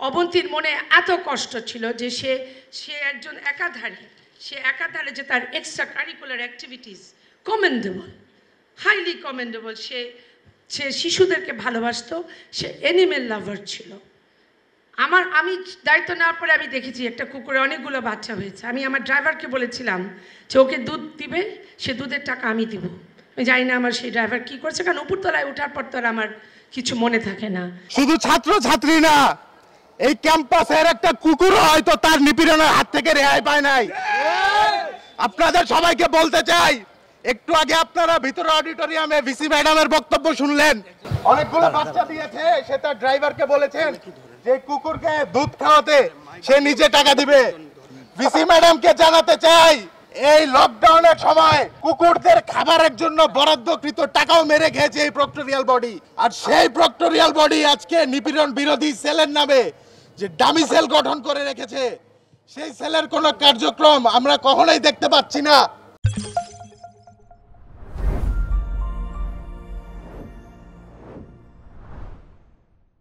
অবন্তীর মনে এত কষ্ট ছিল যে সে একজন একাধারী, সে একাধারে যে তার extra curricular activities commendable, highly commendable. সে শিশুদেরকে ভালোবাসতো, সে অ্যানিমেল লাভার ছিল। আমি দায়িত্ব নেওয়ার পরে আমি দেখেছি একটা কুকুরে অনেকগুলো বাচ্চা হয়েছে। আমি আমার ড্রাইভারকে বলেছিলাম যে ওকে দুধ দিবে, সে দুধের টাকা আমি দিব। আমি জানি না আমার সেই ড্রাইভার কি করছে, কারণ উপরতলায় ওঠার পর তো আর আমার কিছু মনে থাকে না। শুধু ছাত্র ছাত্রী না, এই ক্যাম্পাসের একটা কুকুর হয়তো তার নিপীড়নের হাত থেকে রেহাই পায় নাই। আপনাদের সবাইকে বলতে চাই, একটু আগে আপনারা ভিতরে অডিটোরিয়ামে ভিসি ম্যাডামের বক্তব্য শুনলেন। অনেকগুলো বাচ্চা দিয়েছে, সে তার ড্রাইভারকে বলেছেন যে কুকুরকে দুধ খাওয়াতে সে নিজে টাকা দিবে। ভিসি ম্যাডামকে জানাতে চাই, এই লকডাউনের সময় কুকুরদের খাবারের জন্য বরাদ্দকৃত টাকাও মেরে খেয়েছে এই প্রক্টোরিয়াল বডি। আর সেই প্রক্টোরিয়াল বডি আজকে নিপীড়ন বিরোধী সেলের নামে যে ডামি সেল গঠন করে রেখেছে, সেই সেলের কোনো কার্যক্রম আমরা কখনোই দেখতে পাচ্ছি না।